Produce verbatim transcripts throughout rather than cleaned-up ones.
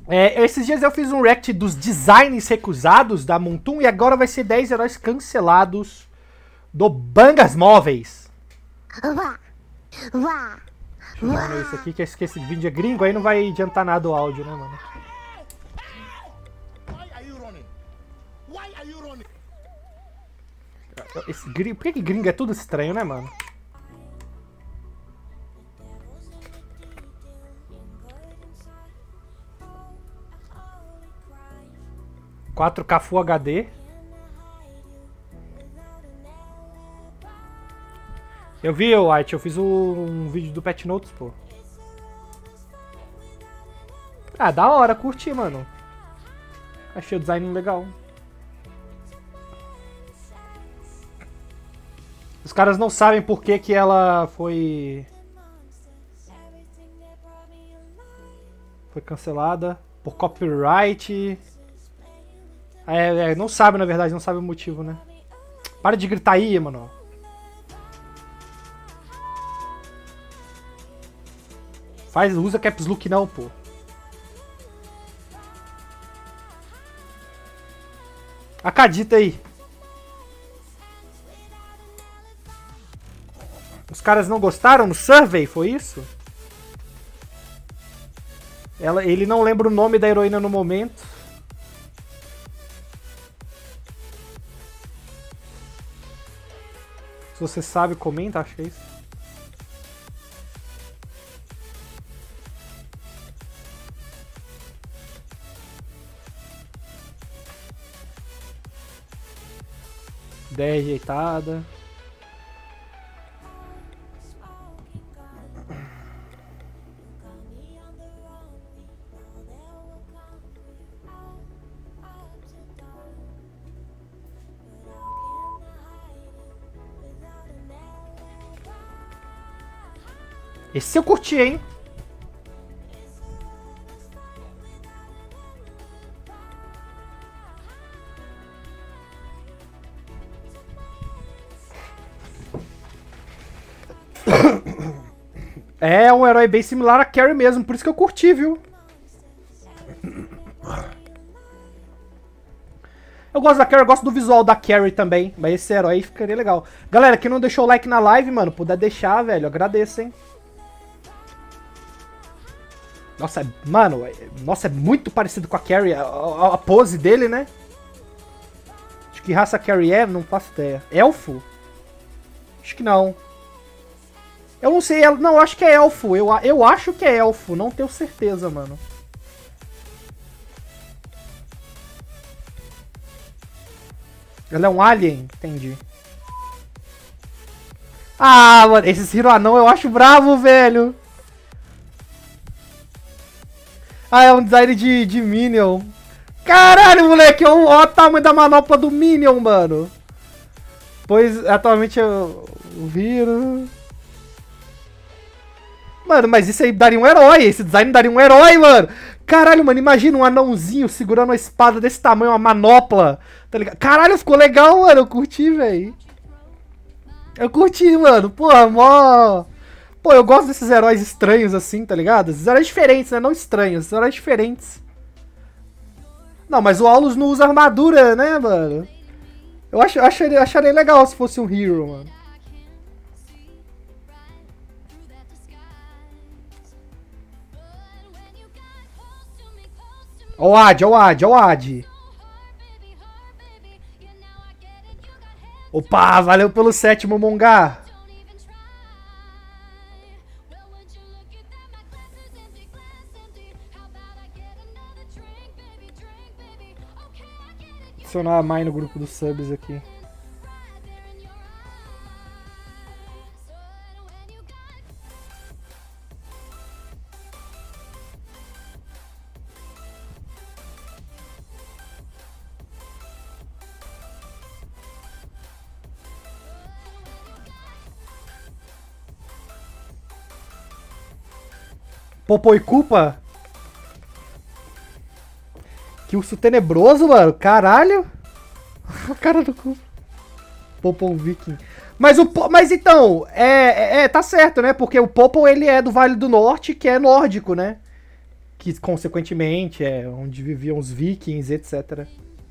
É, esses dias eu fiz um react dos designs recusados da Montoon e agora vai ser dez heróis cancelados do Bangas Móveis. Vá, vá, Deixa eu isso aqui, que esse, que esse vídeo é gringo, aí não vai adiantar nada o áudio, né, mano? Esse gringo, por que, que gringo é tudo estranho, né, mano? quatro K Full H D. Eu vi, White, eu fiz um, um vídeo do Pet Notes, pô. Ah, da hora, curti, mano. Achei o design legal. Os caras não sabem por que que ela foi... Foi cancelada. Por copyright. É, é, não sabe, na verdade, não sabe o motivo, né? Para de gritar aí, mano. Faz, usa caps look não, pô. Acredita aí. Os caras não gostaram no survey, foi isso? Ela, ele não lembra o nome da heroína no momento. Se você sabe, comenta, acho que é isso. Ideia rejeitada. Esse eu curti, hein? É um herói bem similar a Carrie mesmo, por isso que eu curti, viu? Eu gosto da Carrie, eu gosto do visual da Carrie também, mas esse herói ficaria legal. Galera, quem não deixou o like na live, mano, puder deixar, velho, eu agradeço, hein? Nossa, mano, nossa, é muito parecido com a Carrie, a, a, a pose dele, né? Acho que raça a Carrie é, não faço ideia. Elfo? Acho que não. Eu não sei, não, acho que é elfo. Eu, eu acho que é elfo, não tenho certeza, mano. Ela é um alien? Entendi. Ah, mano, esse Hero Anão eu acho bravo, velho. Ah, é um design de, de Minion. Caralho, moleque, olha o tamanho da manopla do Minion, mano. Pois, atualmente eu, eu viro... Mano, mas isso aí daria um herói, esse design daria um herói, mano. Caralho, mano, imagina um anãozinho segurando uma espada desse tamanho, uma manopla, tá ligado? Caralho, ficou legal, mano, eu curti, velho. Eu curti, mano, porra, mó... Pô, eu gosto desses heróis estranhos assim, tá ligado? Esses heróis diferentes, né, não estranhos, esses heróis diferentes. Não, mas o Aulus não usa armadura, né, mano? Eu ach, acharia, acharia legal se fosse um hero, mano. Ó o Ad, ó o Ad, ó o Ad. Opa, valeu pelo sétimo, Mongá. Adicionar a Mai no grupo dos subs aqui. Popô e Culpa? Que urso tenebroso, mano. Caralho. A cara do Culpa. Popô Viking. Mas o mas então, é, é, tá certo, né? Porque o Popô, ele é do Vale do Norte, que é nórdico, né? que consequentemente é onde viviam os vikings, etcétera.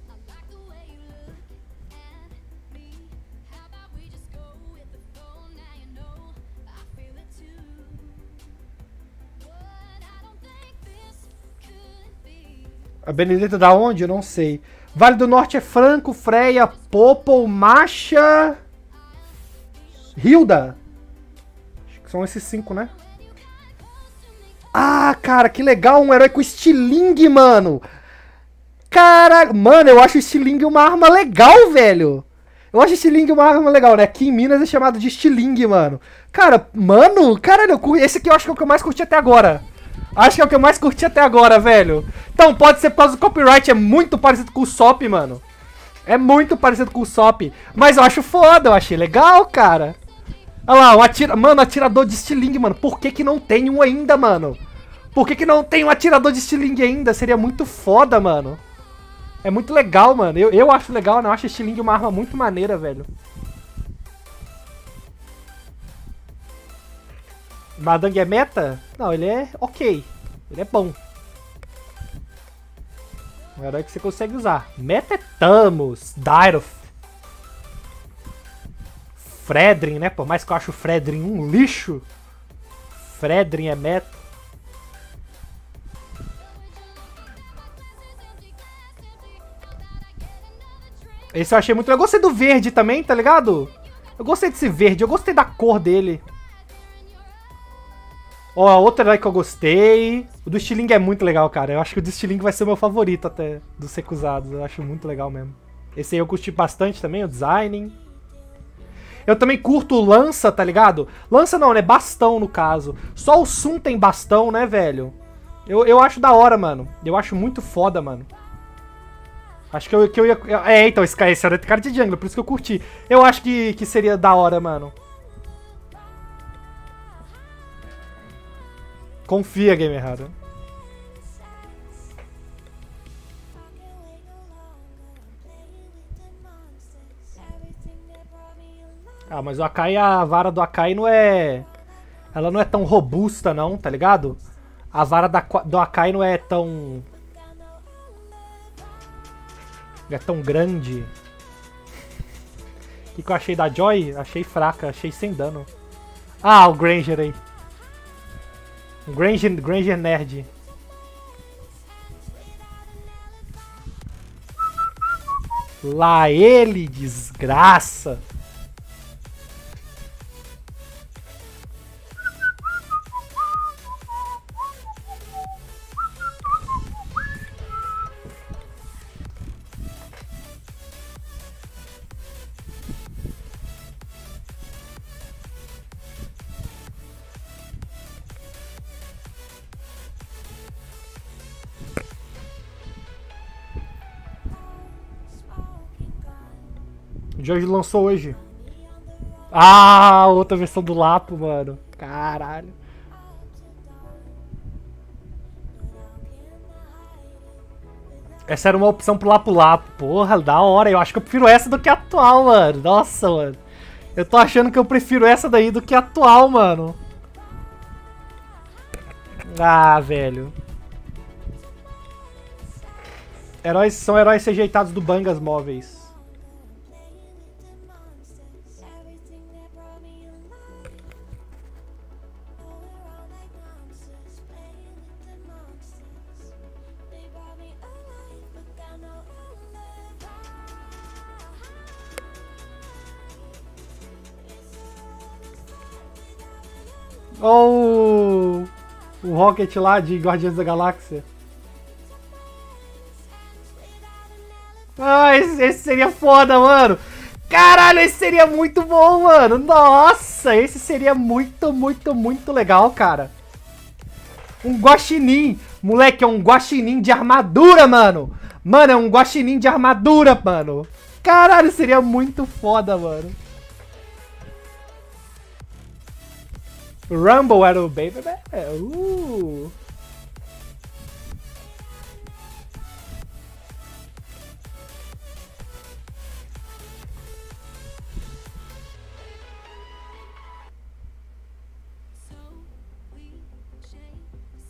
A Benedetta da onde? Eu não sei. Vale do Norte é Franco, Freya, Popol, Masha... Hilda. Acho que são esses cinco, né? Ah, cara, que legal. Um herói com estilingue, mano. Cara, mano, eu acho o estilingue uma arma legal, velho. Eu acho estilingue uma arma legal, né? Aqui em Minas é chamado de estilingue, mano. Cara, mano, caralho, esse aqui eu acho que é o que eu mais curti até agora. Acho que é o que eu mais curti até agora, velho. Então, pode ser por causa do copyright. É muito parecido com o S O P, mano. É muito parecido com o S O P. Mas eu acho foda, eu achei legal, cara. Olha lá, um atira... mano, atirador de estilingue, mano. Por que que não tem um ainda, mano? Por que que não tem um atirador de estilingue ainda? Seria muito foda, mano. É muito legal, mano. Eu, eu acho legal, né? Eu acho estilingue uma arma muito maneira, velho. Madang é meta? Não, ele é ok. Ele é bom. Um herói que você consegue usar. Meta é Thanos, Daeroth, Fredrin, né? Por mais que eu acho o Fredrin um lixo, Fredrin é meta. Esse eu achei muito legal. Eu gostei do verde também, tá ligado? Eu gostei desse verde, eu gostei da cor dele. Ó, oh, outro herói que eu gostei. O do Stiling é muito legal, cara. Eu acho que o do Stiling vai ser o meu favorito até dos recusados. Eu acho muito legal mesmo. Esse aí eu curti bastante também, o design. Eu também curto o lança, tá ligado? Lança não, né? Bastão, no caso. Só o Sun tem bastão, né, velho? Eu, eu acho da hora, mano. Eu acho muito foda, mano. Acho que eu, que eu ia... É, então, esse cara, esse era de cara de jungle, por isso que eu curti. Eu acho que, que seria da hora, mano. Confia, game errado. Ah, mas o Akai, a vara do Akai não é... Ela não é tão robusta não, tá ligado? A vara da, do Akai não é tão... Não é tão grande. O que, que eu achei da Joy? Achei fraca, achei sem dano. Ah, o Granger aí. Granger, Granger Nerd. Lá ele, desgraça. O Jorge lançou hoje. Ah, outra versão do Lapo, mano. Caralho. Essa era uma opção pro Lapo Lapo. Porra, da hora. Eu acho que eu prefiro essa do que a atual, mano. Nossa, mano. Eu tô achando que eu prefiro essa daí do que a atual, mano. Ah, velho. Heróis são heróis rejeitados do Bangas Móveis. Ou oh, o Rocket lá de Guardiões da Galáxia. Ah, esse, esse seria foda, mano. Caralho, esse seria muito bom, mano. Nossa, esse seria muito, muito, muito legal, cara. Um guaxinim. Moleque, é um guaxinim de armadura, mano. Mano, é um guaxinim de armadura, mano. Caralho, seria muito foda, mano. Rumble era o Baby Bear? Uh.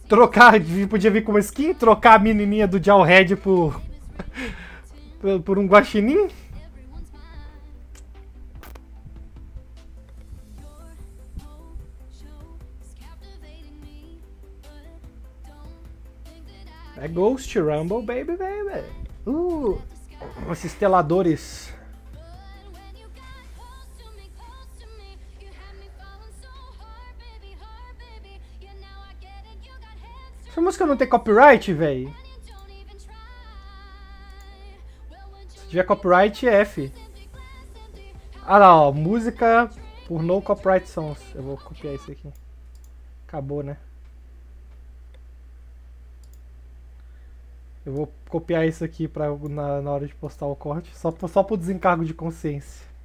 Trocar, podia vir com uma skin, trocar a menininha do Jawhead por, por, por um guaxinim. É Ghost Rumble, baby, baby. Uh, esses teladores. Essa música não tem copyright, véi? Se tiver copyright, é F. Ah lá, ó. Música por no copyright songs. Eu vou copiar isso aqui. Acabou, né? Eu vou copiar isso aqui pra, na, na hora de postar o corte. Só, só por desencargo de consciência.